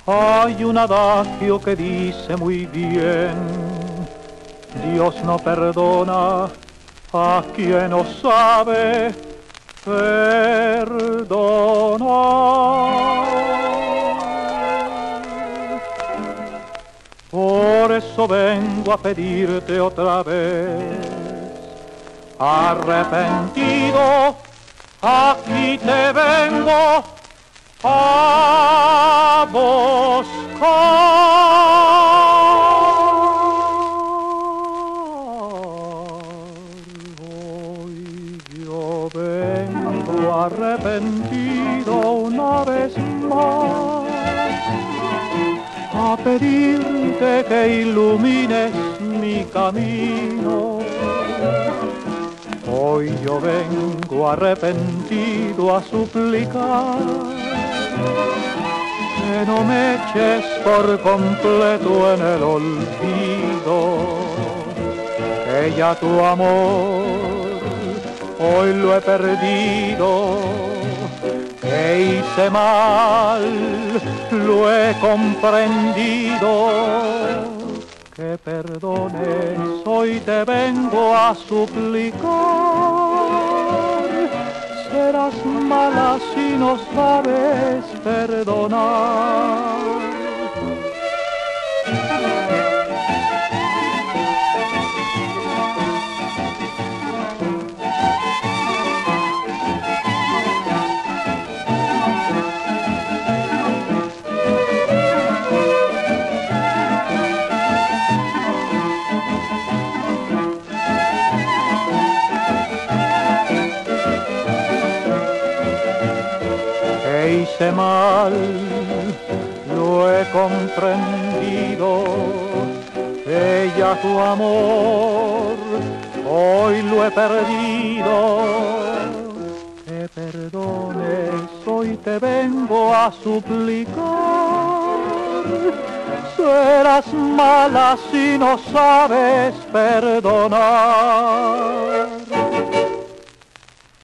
Hay un adagio que dice muy bien: Dios no perdona a quien no sabe perdonar. Por eso vengo a pedirte otra vez, arrepentido, aquí te vengo a buscar. Hoy yo vengo arrepentido una vez más a pedirte que ilumines mi camino. Hoy yo vengo arrepentido a suplicar que no me eches por completo en el olvido, que ya tu amor hoy lo he perdido, que hice mal, lo he comprendido. Que perdones, hoy te vengo a suplicar. Serás mala si no sabes perdonar. Hice mal, lo he comprendido, que ya tu amor hoy lo he perdido. Que perdones, hoy te vengo a suplicar. Serás mala si no sabes perdonar.